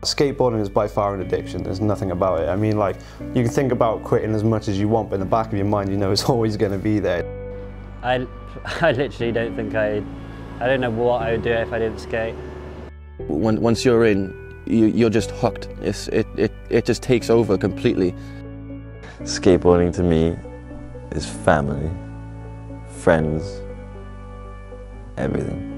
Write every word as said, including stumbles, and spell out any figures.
Skateboarding is by far an addiction, there's nothing about it. I mean, like, you can think about quitting as much as you want, but in the back of your mind you know it's always going to be there. I, I literally don't think I, I don't know what I would do if I didn't skate. When, once you're in, you, you're just hooked. It's, it, it, it just takes over completely. Skateboarding to me is family, friends, everything.